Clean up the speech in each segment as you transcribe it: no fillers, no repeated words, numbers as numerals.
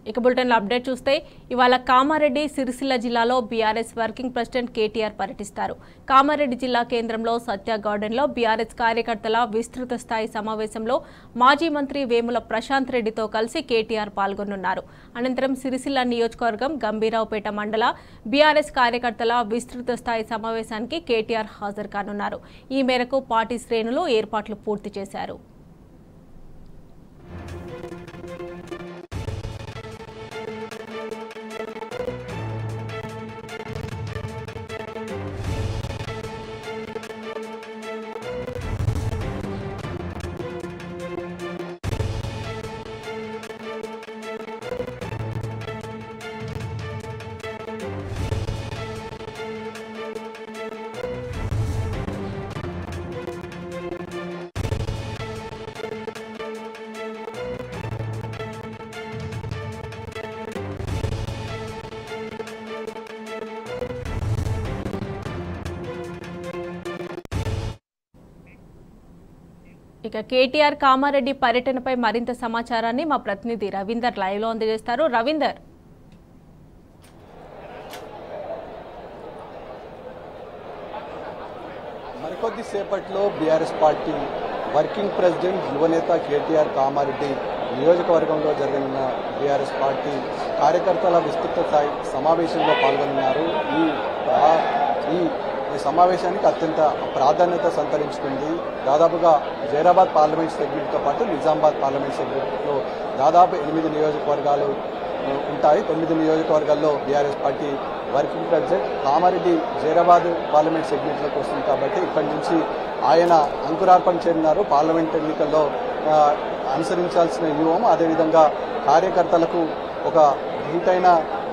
ఇక బులెటిన్లో అప్డేట్ చూస్తే ఇవాళ కామారెడ్డి సిరిసిల్ల జిల్లాలో బీఆర్ఎస్ వర్కింగ్ ప్రెసిడెంట్ కేటీఆర్ పర్యటిస్తారు. కామారెడ్డి జిల్లా కేంద్రంలో సత్య గార్డెన్లో బీఆర్ఎస్ కార్యకర్తల విస్తృత స్థాయి సమావేశంలో మాజీ మంత్రి వేముల ప్రశాంత్ రెడ్డితో కలిసి కేటీఆర్ పాల్గొనున్నారు. అనంతరం సిరిసిల్ల నియోజకవర్గం గంభీరావుపేట మండల బీఆర్ఎస్ కార్యకర్తల విస్తృత స్థాయి సమావేశానికి కేటీఆర్ హాజరు కానున్నారు. ఈ మేరకు పార్టీ శ్రేణులు ఏర్పాట్లు పూర్తి చేశారు. ఇక కేటీఆర్ కామారెడ్డి పర్యటనపై మరింత సమాచారాన్ని మా ప్రతినిధి రవీందర్ లైవ్ లో అందజేస్తారు. రవీందర్, మరికొద్ది సేపట్లో బీఆర్ఎస్ పార్టీ వర్కింగ్ ప్రెసిడెంట్ యువనేత కేటీఆర్ కామారెడ్డి నియోజకవర్గంలో జరగనున్న బీఆర్ఎస్ పార్టీ కార్యకర్తల విస్తృత స్థాయి సమావేశంలో పాల్గొన్నారు. ఈ సమావేశానికి అత్యంత ప్రాధాన్యత సంతరించుకుంది. దాదాపుగా జైరాబాద్ పార్లమెంట్ సెగ్మెంట్తో పాటు నిజామాబాద్ పార్లమెంట్ సెగ్మెంట్లో దాదాపు 8 నియోజకవర్గాలు ఉంటాయి. 9 నియోజకవర్గాల్లో BRS party working president Kamareddy Zaheerabad parliament సెగ్మెంట్లోకి వస్తుంది కాబట్టి ఇక్కడి నుంచి ఆయన అంకురార్పణ చేరినారు. పార్లమెంట్ ఎన్నికల్లో అనుసరించాల్సిన వ్యూహం, అదేవిధంగా కార్యకర్తలకు ఒక ధీటైన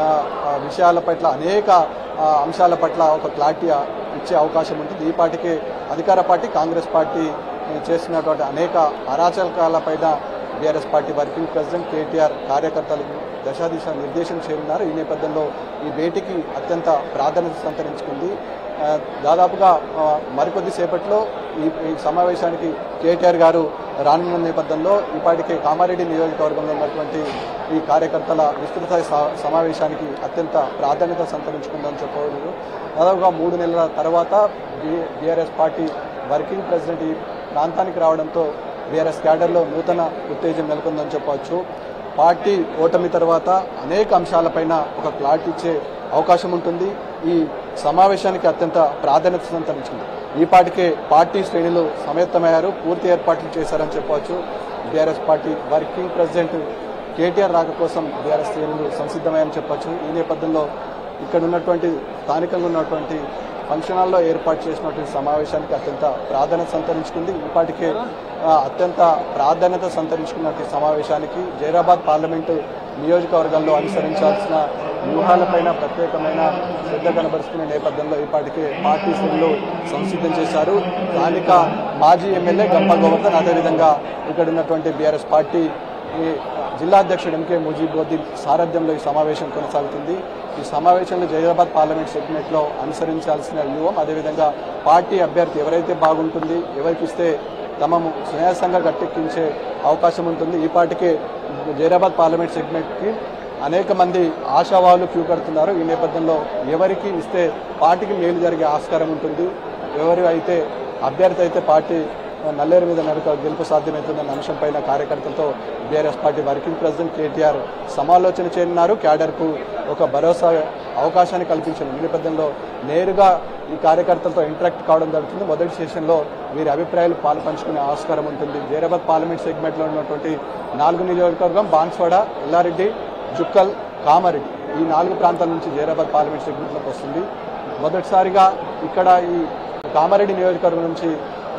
విషయాల పట్ల అనేక అంశాల పట్ల ఒక క్లారిటీ ఇచ్చే అవకాశం ఉంటుంది. ఈ పార్టీకి అధికార పార్టీ కాంగ్రెస్ పార్టీ చేస్తున్నటువంటి అనేక అరాచకాలపైన BRS party working president KTR కార్యకర్తలకు దశాదిశ నిర్దేశం చేయనున్నారు. ఈ నేపథ్యంలో ఈ భేటీకి అత్యంత ప్రాధాన్యత సంతరించుకుంది. దాదాపుగా మరికొద్ది సేపట్లో ఈ సమావేశానికి కేటీఆర్ గారు రానున్న నేపథ్యంలో ఈ పార్టీకి కామారెడ్డి నియోజకవర్గంలో ఉన్నటువంటి ఈ కార్యకర్తల విస్తృత సమావేశానికి అత్యంత ప్రాధాన్యత సంతరించుకుందని చెప్పవచ్చు. దాదాపుగా 3 నెలల తర్వాత బీఆర్ఎస్ పార్టీ వర్కింగ్ ప్రెసిడెంట్ ఈ ప్రాంతానికి రావడంతో బీఆర్ఎస్ క్యాడర్లో నూతన ఉత్తేజం నెలకొందని చెప్పవచ్చు. పార్టీ ఓటమి తర్వాత అనేక అంశాలపైన ఒక క్లారిటీ ఇచ్చే అవకాశం ఉంటుంది. ఈ సమావేశానికి అత్యంత ప్రాధాన్యత సంతరించింది. ఈ పార్టీకే పార్టీ శ్రేణులు సమేతమయ్యారు, పూర్తి ఏర్పాట్లు చేశారని చెప్పవచ్చు. BRS party working president KTR రాక కోసం బీఆర్ఎస్ శ్రేణులు సంసిద్ధమయ్యారని చెప్పవచ్చు. ఈ నేపథ్యంలో ఇక్కడ ఉన్నటువంటి స్థానికంగా ఉన్నటువంటి ఫంక్షన్ హాల్లో ఏర్పాటు చేసినటువంటి సమావేశానికి అత్యంత ప్రాధాన్యత సంతరించుకుంది. ఈ పార్టీకే అత్యంత ప్రాధాన్యత సంతరించుకున్నటువంటి సమావేశానికి జైరాబాద్ పార్లమెంటు నియోజకవర్గాల్లో అనుసరించాల్సిన వ్యూహాలపైన ప్రత్యేకమైన శ్రద్ధ కనబరుస్తున్న నేపథ్యంలో ఈ పార్టీకి పార్టీ శ్రేణులు సంసిద్ధం చేశారు. స్థానిక మాజీ ఎమ్మెల్యే గంప గోవర్ధన్, అదేవిధంగా ఇక్కడ ఉన్నటువంటి బీఆర్ఎస్ పార్టీ జిల్లా అధ్యక్షుడు ఎంకే ముజీబుద్దీన్ సారథ్యంలో ఈ సమావేశం కొనసాగుతుంది. ఈ సమావేశంలో జైరాబాద్ పార్లమెంట్ సెగ్మెంట్లో అనుసరించాల్సిన వ్యూహం, అదేవిధంగా పార్టీ అభ్యర్థి ఎవరైతే బాగుంటుంది, ఎవరికి ఇస్తే తమము సునాయాసంగా గట్టెక్కించే అవకాశం ఉంటుంది. ఈ పార్టీకి జైరాబాద్ పార్లమెంట్ సెగ్మెంట్కి అనేక మంది ఆశావాహులు క్యూ కడుతున్నారు. ఈ నేపథ్యంలో ఎవరికి ఇస్తే పార్టీకి మేలు జరిగే ఆస్కారం ఉంటుంది, ఎవరు అయితే అభ్యర్థి అయితే పార్టీ నల్లేరు మీద నడక గెలుపు సాధ్యమవుతుందన్న అంశంపైన కార్యకర్తలతో BRS party working president KTR సమాలోచన చేయనున్నారు. క్యాడర్కు ఒక భరోసా అవకాశాన్ని కల్పించారు. ఈ నేపథ్యంలో నేరుగా ఈ కార్యకర్తలతో ఇంటరాక్ట్ కావడం జరుగుతుంది. మొదటి సెషన్లో వీరి అభిప్రాయాలు పాలు పంచుకునే ఆస్కారం ఉంటుంది. జైరాబాద్ పార్లమెంట్ సెగ్మెంట్లో ఉన్నటువంటి 4 నియోజకవర్గం బాన్స్వాడ, ఎల్లారెడ్డి, జుక్కల్, కామారెడ్డి, ఈ 4 ప్రాంతాల నుంచి జైరాబాద్ పార్లమెంట్ సెగ్మెంట్లోకి వస్తుంది. మొదటిసారిగా ఇక్కడ ఈ కామారెడ్డి నియోజకవర్గం నుంచి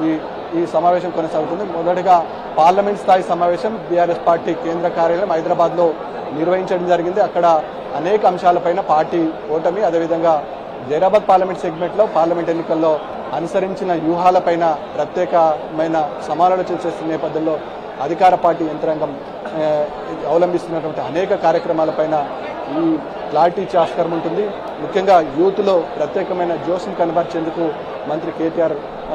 ఈ సమావేశం కొనసాగుతుంది. మొదటగా పార్లమెంట్ స్థాయి సమావేశం బీఆర్ఎస్ పార్టీ కేంద్ర కార్యాలయం హైదరాబాద్లో నిర్వహించడం జరిగింది. అక్కడ అనేక అంశాలపైన పార్టీ ఓటమి, అదేవిధంగా జైరాబాద్ పార్లమెంట్ సెగ్మెంట్లో పార్లమెంట్ ఎన్నికల్లో అనుసరించిన వ్యూహాలపైన ప్రత్యేకమైన సమాలోచన చేస్తున్న నేపథ్యంలో అధికార పార్టీ యంత్రాంగం అవలంబిస్తున్నటువంటి అనేక కార్యక్రమాలపైన ఈ క్లారిటీ ఇచ్చే ఆస్కారం ఉంటుంది. ముఖ్యంగా యూత్లో ప్రత్యేకమైన జోష్ను కనబర్చేందుకు మంత్రి కేటీఆర్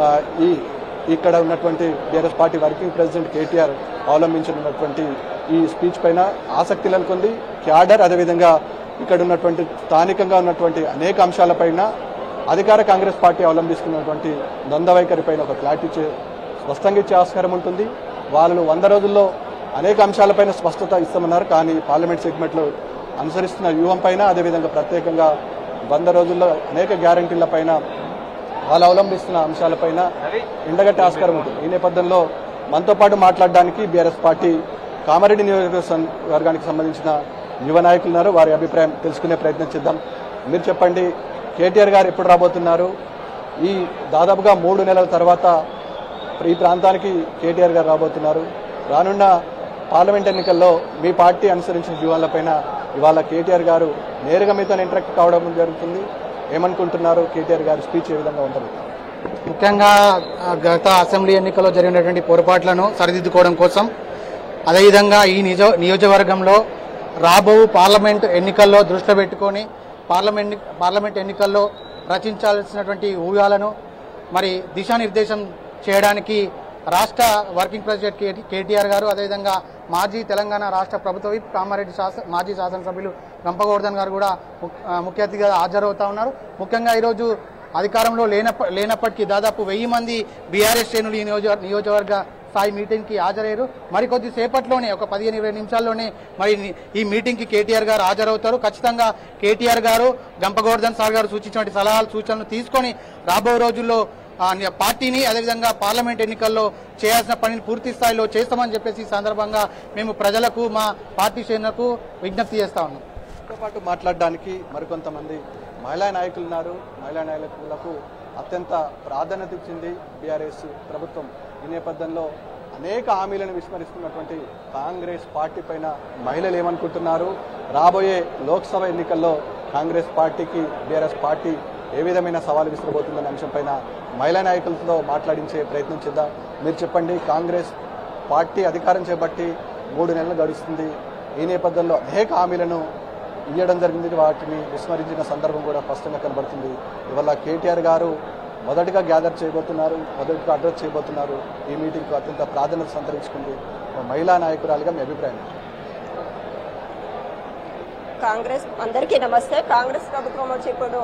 ఇక్కడ ఉన్నటువంటి BRS party working president KTR అవలంబించినటువంటి ఈ స్పీచ్ పైన ఆసక్తి నెలకొంది. క్యాడర్ అదేవిధంగా ఇక్కడ ఉన్నటువంటి స్థానికంగా ఉన్నటువంటి అనేక అంశాలపైన అధికార కాంగ్రెస్ పార్టీ అవలంబిస్తున్నటువంటి ద్వంద్వవైఖరిపైన ఒక క్లారిటీ స్పష్టంగా ఇచ్చే ఆస్కారం ఉంటుంది. వాళ్ళు 100 రోజుల్లో అనేక అంశాలపైన స్పష్టత ఇస్తామన్నారు. కానీ పార్లమెంట్ సెగ్మెంట్లో అనుసరిస్తున్న వ్యూహం పైన అదేవిధంగా ప్రత్యేకంగా 100 రోజుల్లో అనేక గ్యారంటీల పైన వాళ్ళు అవలంబిస్తున్న అంశాలపైన ఎండగట్టే ఆస్కారం ఉంటుంది. ఈ నేపథ్యంలో మనతో పాటు మాట్లాడడానికి బీఆర్ఎస్ పార్టీ కామారెడ్డి నియోజకవర్గానికి సంబంధించిన యువ నాయకులు ఉన్నారు. వారి అభిప్రాయం తెలుసుకునే ప్రయత్నం చేద్దాం. మీరు చెప్పండి, కేటీఆర్ గారు ఎప్పుడు రాబోతున్నారు? ఈ దాదాపుగా 3 నెలల తర్వాత ఈ ప్రాంతానికి కేటీఆర్ గారు రాబోతున్నారు. రానున్న పార్లమెంట్ ఎన్నికల్లో మీ పార్టీ అనుసరించిన వ్యూహాలపైన ఇవాళ కేటీఆర్ గారు నేరుగా మీతో ఇంటరాక్ట్ కావడం జరుగుతుంది. ఏమనుకుంటున్నారు? కేటీఆర్ గారి స్పీచ్ ఏ విధంగా ఉంటుంది? ముఖ్యంగా గత అసెంబ్లీ ఎన్నికల్లో జరిగినటువంటి పొరపాట్లను సరిదిద్దుకోవడం కోసం, అదేవిధంగా ఈ నియోజకవర్గంలో రాబో పార్లమెంట్ ఎన్నికల్లో దృష్టిలో పెట్టుకొని పార్లమెంట్ ఎన్నికల్లో రచించాల్సినటువంటి వ్యూహాలను మరి దిశానిర్దేశం చేయడానికి రాష్ట్ర వర్కింగ్ ప్రెసిడెంట్ కేటీఆర్ గారు, అదేవిధంగా మాజీ తెలంగాణ రాష్ట్ర ప్రభుత్వ విప్ కామారెడ్డి మాజీ శాసనసభ్యులు గంపగోవర్ధన్ గారు కూడా ముఖ్య అతిథిగా హాజరవుతా ఉన్నారు. ముఖ్యంగా ఈరోజు అధికారంలో లేనప్పటికీ దాదాపు 1000 మంది బీఆర్ఎస్ శ్రేణులు ఈ నియోజకవర్గ స్థాయి మీటింగ్కి హాజరయ్యారు. మరికొద్ది సేపట్లోనే ఒక 15-20 నిమిషాల్లోనే మరి ఈ మీటింగ్కి కేటీఆర్ గారు హాజరవుతారు. ఖచ్చితంగా కేటీఆర్ గారు గంపగోవర్ధన్ సార్ గారు సూచించినటువంటి సలహాలు సూచనలు తీసుకొని రాబో రోజుల్లో పార్టీని అదేవిధంగా పార్లమెంట్ ఎన్నికల్లో చేయాల్సిన పనిని పూర్తి స్థాయిలో చేస్తామని చెప్పేసి ఈ సందర్భంగా మేము ప్రజలకు, మా పార్టీ శ్రేణులకు విజ్ఞప్తి చేస్తా ఉన్నాం. తో పాటు మాట్లాడడానికి మరికొంతమంది మహిళా నాయకులు ఉన్నారు. మహిళా నాయకులకు అత్యంత ప్రాధాన్యత ఇచ్చింది బీఆర్ఎస్ ప్రభుత్వం. ఈ నేపథ్యంలో అనేక హామీలను విస్మరిస్తున్నటువంటి కాంగ్రెస్ పార్టీ పైన మహిళలు ఏమనుకుంటున్నారు? రాబోయే లోక్సభ ఎన్నికల్లో కాంగ్రెస్ పార్టీకి బీఆర్ఎస్ పార్టీ ఏ విధమైన సవాలు విసిరబోతుందనే అంశంపైన మహిళా నాయకులతో మాట్లాడించే ప్రయత్నం చేద్దాం. మీరు చెప్పండి, కాంగ్రెస్ పార్టీ అధికారం చేపట్టి 3 నెలలు గడుస్తుంది. ఈ నేపథ్యంలో అనేక హామీలను ఇవ్వడం జరిగింది. వాటిని విస్మరించిన సందర్భం కూడా స్పష్టంగా కనబడుతుంది. ఇవాళ కేటీఆర్ గారు మొదటిగా గ్యాదర్ చేయబోతున్నారు, మొదటిగా అడ్రస్ చేయబోతున్నారు. ఈ మీటింగ్కు అత్యంత ప్రాధాన్యత సంతరించుకుంది. మహిళా నాయకురాలిగా మీ అభిప్రాయం? కాంగ్రెస్ అందరికీ నమస్తే. కాంగ్రెస్ ప్రభుత్వం వచ్చి ఇప్పుడు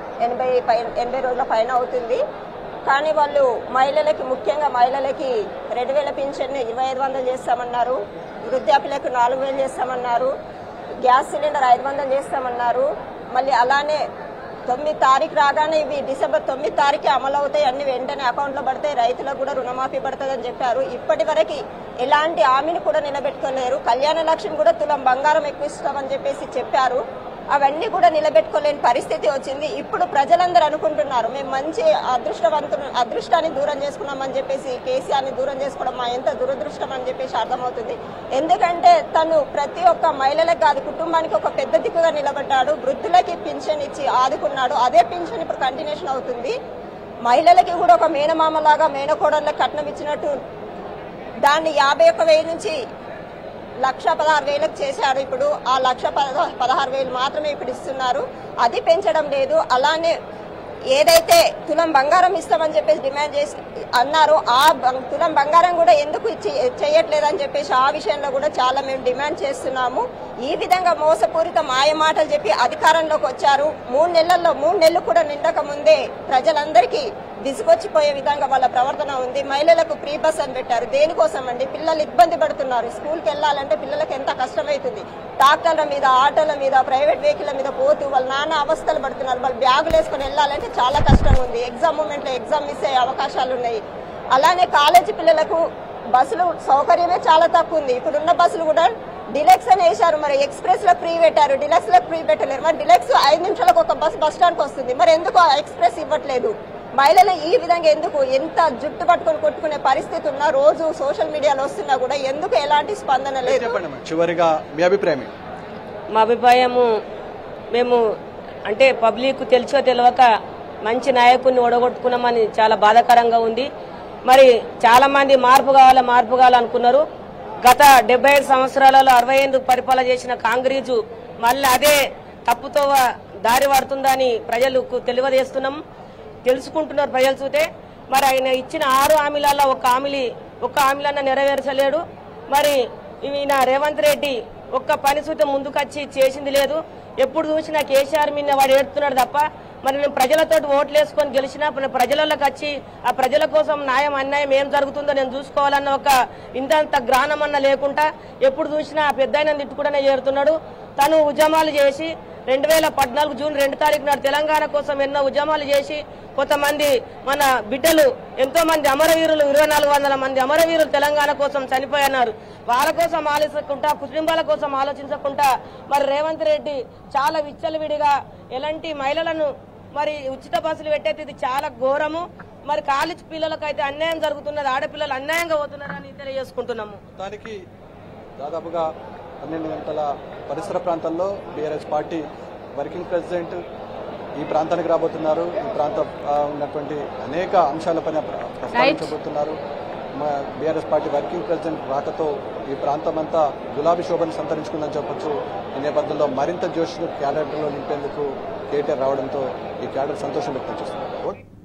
80 రోజుల పైన అవుతుంది. కానీ వాళ్ళు మహిళలకి, ముఖ్యంగా మహిళలకి 2000 పింఛన్ని 2500 చేస్తామన్నారు, వృద్ధాప్యులకు 4000 చేస్తామన్నారు, గ్యాస్ సిలిండర్ 500 చేస్తామన్నారు. మళ్ళీ అలానే 9 తారీఖు రాగానే ఇవి డిసెంబర్ 9 తారీఖు అమలు అవుతాయి, అన్ని వెంటనే అకౌంట్లో పడతాయి, రైతులకు కూడా రుణమాఫీ పడుతుందని చెప్పారు. ఇప్పటి వరకు ఎలాంటి హామీని కూడా నిలబెట్టుకోలేరు. కళ్యాణ లక్ష్యం కూడా తులం బంగారం ఎక్కువ ఇస్తామని చెప్పేసి చెప్పారు. అవన్నీ కూడా నిలబెట్టుకోలేని పరిస్థితి వచ్చింది. ఇప్పుడు ప్రజలందరూ అనుకుంటున్నారు మేము మంచి అదృష్టాన్ని దూరం చేసుకున్నామని చెప్పేసి, కేసీఆర్ని దూరం చేసుకోవడం మా ఎంత దురదృష్టం అని చెప్పేసి అర్థమవుతుంది. ఎందుకంటే తను ప్రతి ఒక్క మహిళలకు కాదు, కుటుంబానికి ఒక పెద్ద దిక్కుగా నిలబడ్డాడు. వృద్ధులకి పింఛన్ ఇచ్చి ఆదుకున్నాడు. అదే పింఛన్ ఇప్పుడు కంటిన్యూషన్ అవుతుంది. మహిళలకి కూడా ఒక మేనమామలాగా మేనకోడళ్ళకి కట్నం ఇచ్చినట్టు దాన్ని 51,000 నుంచి 1,16,000 చేశారు. ఇప్పుడు ఆ 1,16,000 మాత్రమే ఇప్పుడు ఇస్తున్నారు. అది పెంచడం లేదు. అలానే ఏదైతే తులం బంగారం ఇస్తామని చెప్పేసి డిమాండ్ చేసి అన్నారో ఆ తులం బంగారం కూడా ఎందుకు చేయట్లేదని చెప్పేసి ఆ విషయంలో కూడా చాలా మేము డిమాండ్ చేస్తున్నాము. ఈ విధంగా మోసపూరిత మాయ మాటలు చెప్పి అధికారంలోకి వచ్చారు. 3 నెలలు కూడా నిండక ముందే ప్రజలందరికీ విసుగొచ్చిపోయే విధంగా వాళ్ళ ప్రవర్తన ఉంది. మహిళలకు ఫ్రీ బస్ అని పెట్టారు. దేనికోసం అండి? పిల్లలు ఇబ్బంది పడుతున్నారు. స్కూల్కి వెళ్ళాలంటే పిల్లలకు ఎంత కష్టమవుతుంది. ట్రాక్టర్ల మీద, ఆటోల మీద, ప్రైవేట్ వెహికల్ మీద పోతూ వాళ్ళ నాన్న అవస్థలు పడుతున్నారు. వాళ్ళు బ్యాగులు వేసుకుని వెళ్ళాలంటే చాలా కష్టంగా ఉంది. ఎగ్జామ్ మూమెంట్ లో ఎగ్జామ్ మిస్ అయ్యే అవకాశాలు ఉన్నాయి. అలానే కాలేజీ పిల్లలకు బస్సులు సౌకర్యమే చాలా తక్కువ ఉంది. ఇప్పుడున్న బస్సులు కూడా డిలక్స్ అని వేశారు. మరి ఎక్స్ప్రెస్ లో ఫ్రీ పెట్టారు, డిలక్స్ లో ఫ్రీ పెట్టలేరు. మరి డిలక్స్ 5 నిమిషాలకు ఒక బస్ స్టాండ్ కి వస్తుంది. మరి ఎందుకు ఎక్స్ప్రెస్ ఇవ్వట్లేదు? మహిళలు ఈ విధంగా ఎందుకు? ఎంత జుట్టు పట్టుకొని కొట్టుకునే పరిస్థితి ఉన్నా, రోజు సోషల్ మీడియాలో వస్తున్నా కూడా ఎందుకు ఎలాంటి స్పందన లేదు? చివరిగా మీ అభిప్రాయం? మా అభిప్రాయము, మేము అంటే పబ్లిక్ తెలుసో తెలియక మంచి నాయకుడిని ఓడగొట్టుకున్నామని చాలా బాధాకరంగా ఉంది. మరి చాలా మంది మార్పు కావాలనుకున్నారు. గత 75 సంవత్సరాలలో 60 పరిపాలన చేసిన కాంగ్రెసు మళ్ళీ అదే తప్పుతో దారి పడుతుందని ప్రజలకు తెలియజేస్తున్నాం. తెలుసుకుంటున్నారు ప్రజలు చూస్తే. మరి ఆయన ఇచ్చిన 6 హామీలలో ఒక్క హామీలన్నా నెరవేర్చలేడు. మరి ఈయన రేవంత్ రెడ్డి ఒక్క పని సూతం ముందుకొచ్చి చేసింది లేదు. ఎప్పుడు చూసినా కేసీఆర్ మీద వాడు ఏడుతున్నాడు తప్ప మరి నేను ప్రజలతో ఓట్లు వేసుకొని గెలిచినా ప్రజలలోకి వచ్చి ఆ ప్రజల కోసం న్యాయం అన్యాయం ఏం జరుగుతుందో నేను చూసుకోవాలన్న ఒక ఇంతంత జ్ఞానం అన్న లేకుండా ఎప్పుడు చూసినా ఆ పెద్ద ఆయన తిట్టుకుంటూనే చేరుతున్నాడు. తను ఉద్యమాలు చేసి 2014 జూన్ 2 తారీఖు నాడు తెలంగాణ కోసం ఎన్నో ఉద్యమాలు చేసి కొంతమంది మన బిడ్డలు ఎంతో మంది అమరవీరులు 2400 మంది అమరవీరులు తెలంగాణ కోసం చనిపోయినారు. వాళ్ళ కోసం ఆలోచించకుండా కుటుంబాల కోసం ఆలోచించకుండా మరి రేవంత్ రెడ్డి చాలా విచ్చలవిడిగా ఎలాంటి మహిళలను మరి ఉచిత బస్సులు పెట్టేది ఇది చాలా ఘోరము. మరి కాలేజ్ పిల్లలకు అయితే అన్యాయం జరుగుతున్నది, ఆడపిల్లలు అన్యాయంగా పోతున్నారని తెలియజేసుకుంటున్నాము. దానికి దాదాపుగా 12 గంటల పరిసర ప్రాంతాల్లో బీఆర్ఎస్ పార్టీ వర్కింగ్ ప్రెసిడెంట్ ఈ ప్రాంతానికి రాబోతున్నారు. ఈ ప్రాంతం ఉన్నటువంటి అనేక అంశాలపైన ప్రస్తావించబోతున్నారు. బీఆర్ఎస్ పార్టీ వర్కింగ్ ప్రెసిడెంట్ రాకతో ఈ ప్రాంతం అంతా గులాబీ శోభను సంతరించుకుందని చెప్పొచ్చు. ఈ నేపథ్యంలో మరింత జోష్ను క్యాడర్లో నింపేందుకు కేటీఆర్ రావడంతో ఈ క్యాడర్ సంతోషం వ్యక్తం చేస్తున్నారు.